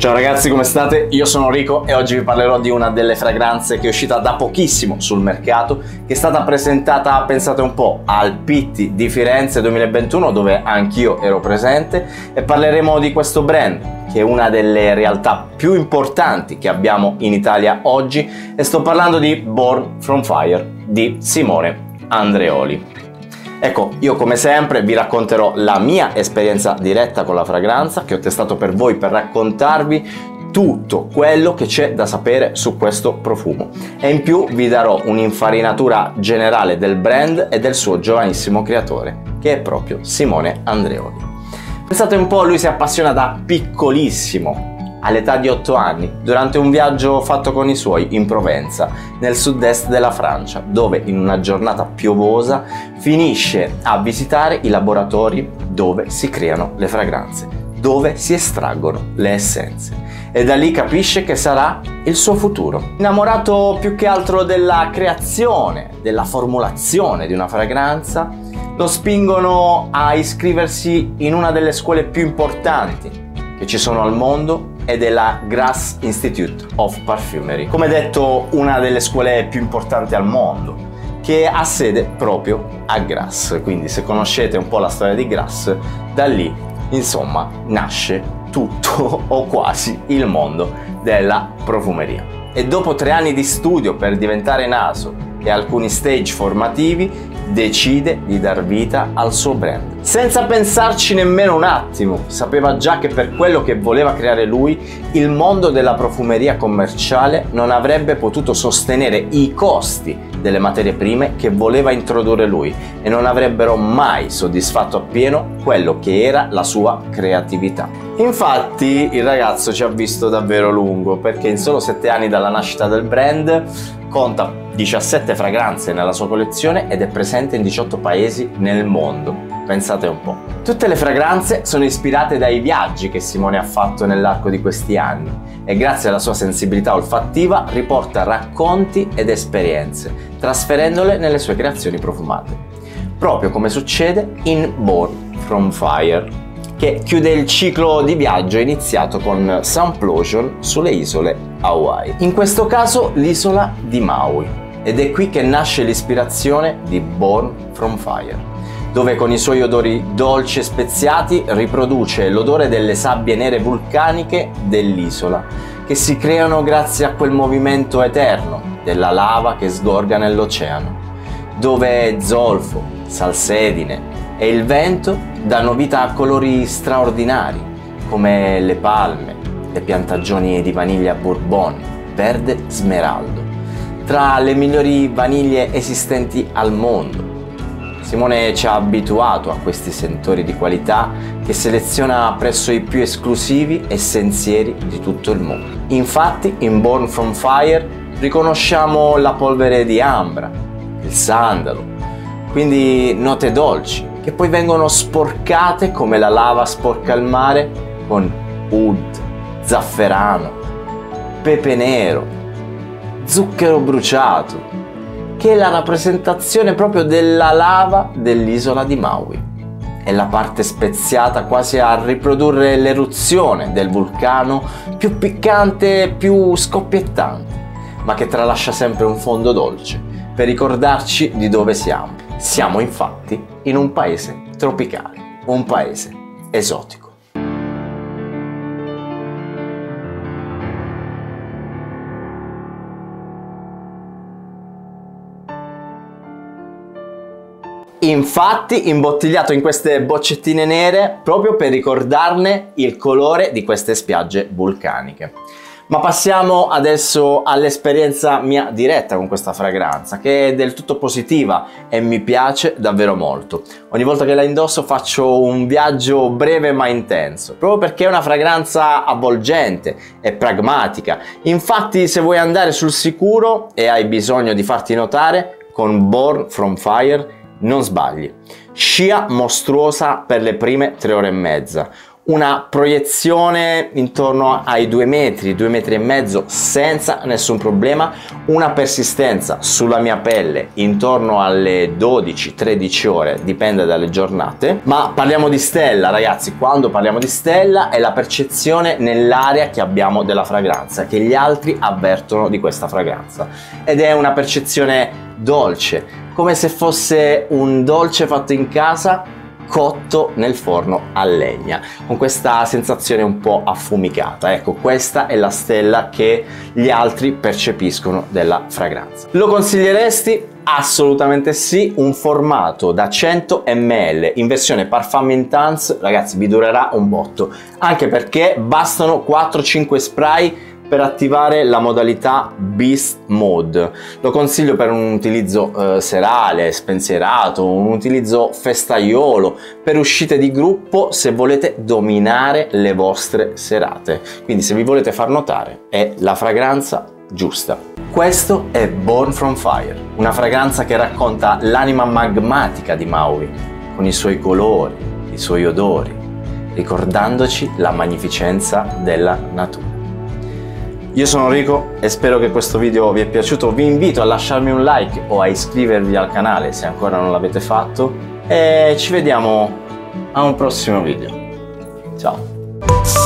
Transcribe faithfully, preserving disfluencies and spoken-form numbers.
Ciao ragazzi, come state? Io sono Rico e oggi vi parlerò di una delle fragranze che è uscita da pochissimo sul mercato, che è stata presentata, pensate un po', al Pitti di Firenze duemilaventuno, dove anch'io ero presente, e parleremo di questo brand, che è una delle realtà più importanti che abbiamo in Italia oggi, e sto parlando di Born from Fire di Simone Andreoli. Ecco, io come sempre vi racconterò la mia esperienza diretta con la fragranza che ho testato per voi, per raccontarvi tutto quello che c'è da sapere su questo profumo, e in più vi darò un'infarinatura generale del brand e del suo giovanissimo creatore, che è proprio Simone Andreoli. Pensate un po', lui si appassiona da piccolissimo, all'età di otto anni, durante un viaggio fatto con i suoi in Provenza, nel sud-est della Francia, dove in una giornata piovosa finisce a visitare i laboratori dove si creano le fragranze, dove si estraggono le essenze, e da lì capisce che sarà il suo futuro. Innamorato più che altro della creazione, della formulazione di una fragranza, lo spingono a iscriversi in una delle scuole più importanti che ci sono al mondo, ed è la Grasse Institute of Parfumery, come detto una delle scuole più importanti al mondo, che ha sede proprio a Grasse. Quindi se conoscete un po' la storia di Grasse, da lì insomma nasce tutto o quasi il mondo della profumeria. E dopo tre anni di studio per diventare naso e alcuni stage formativi, decide di dar vita al suo brand. Senza pensarci nemmeno un attimo, sapeva già che per quello che voleva creare lui, il mondo della profumeria commerciale non avrebbe potuto sostenere i costi delle materie prime che voleva introdurre lui, e non avrebbero mai soddisfatto appieno quello che era la sua creatività. Infatti il ragazzo ci ha visto davvero lungo, perché in solo sette anni dalla nascita del brand conta diciassette fragranze nella sua collezione ed è presente in diciotto paesi nel mondo. Pensate un po'. Tutte le fragranze sono ispirate dai viaggi che Simone ha fatto nell'arco di questi anni, e grazie alla sua sensibilità olfattiva riporta racconti ed esperienze, trasferendole nelle sue creazioni profumate, proprio come succede in Born from Fire, che chiude il ciclo di viaggio iniziato con Sumplosion sulle isole Hawaii. In questo caso l'isola di Maui, ed è qui che nasce l'ispirazione di Born from Fire, dove con i suoi odori dolci e speziati riproduce l'odore delle sabbie nere vulcaniche dell'isola, che si creano grazie a quel movimento eterno della lava che sgorga nell'oceano, dove zolfo, salsedine e il vento danno vita a colori straordinari, come le palme, le piantagioni di vaniglia bourbon, verde smeraldo, tra le migliori vaniglie esistenti al mondo. Simone ci ha abituato a questi sentori di qualità che seleziona presso i più esclusivi essenzieri di tutto il mondo. Infatti in Born from Fire riconosciamo la polvere di ambra, il sandalo, quindi note dolci che poi vengono sporcate come la lava sporca il mare con oud, zafferano, pepe nero, zucchero bruciato, che è la rappresentazione proprio della lava dell'isola di Maui. È la parte speziata quasi a riprodurre l'eruzione del vulcano, più piccante, più scoppiettante, ma che tralascia sempre un fondo dolce per ricordarci di dove siamo. Siamo infatti in un paese tropicale, un paese esotico. Infatti imbottigliato in queste boccettine nere proprio per ricordarne il colore di queste spiagge vulcaniche. Ma passiamo adesso all'esperienza mia diretta con questa fragranza, che è del tutto positiva e mi piace davvero molto. Ogni volta che la indosso faccio un viaggio breve ma intenso, proprio perché è una fragranza avvolgente e pragmatica. Infatti, se vuoi andare sul sicuro e hai bisogno di farti notare, con Born from Fire non sbagli. Scia mostruosa per le prime tre ore e mezza, una proiezione intorno ai due metri, due metri e mezzo senza nessun problema, una persistenza sulla mia pelle intorno alle dodici tredici ore, dipende dalle giornate. Ma parliamo di stella, ragazzi. Quando parliamo di stella è la percezione nell'aria che abbiamo della fragranza, che gli altri avvertono di questa fragranza, ed è una percezione dolce, come se fosse un dolce fatto in casa cotto nel forno a legna, con questa sensazione un po' affumicata. Ecco, questa è la stella che gli altri percepiscono della fragranza. Lo consiglieresti? Assolutamente sì. Un formato da cento millilitri in versione Parfum Intense, ragazzi, vi durerà un botto, anche perché bastano quattro cinque spray per attivare la modalità Beast Mode. Lo consiglio per un utilizzo eh, serale, spensierato, un utilizzo festaiolo, per uscite di gruppo, se volete dominare le vostre serate. Quindi se vi volete far notare, è la fragranza giusta. Questo è Born from Fire, una fragranza che racconta l'anima magmatica di Maui, con i suoi colori, i suoi odori, ricordandoci la magnificenza della natura. Io sono Rico e spero che questo video vi è piaciuto. Vi invito a lasciarmi un like o a iscrivervi al canale se ancora non l'avete fatto, e ci vediamo a un prossimo video. Ciao!